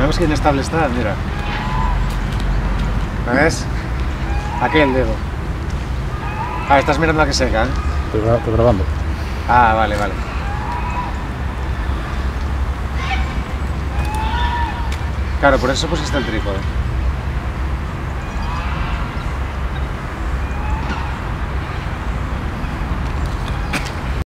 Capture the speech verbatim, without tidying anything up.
¿No ves que inestable está? Mira. ¿Lo ves? Aquí el dedo. Ah, estás mirando a que seca, ¿eh? Estoy, gra estoy grabando. Ah, vale, vale. Claro, por eso pusiste el trípode.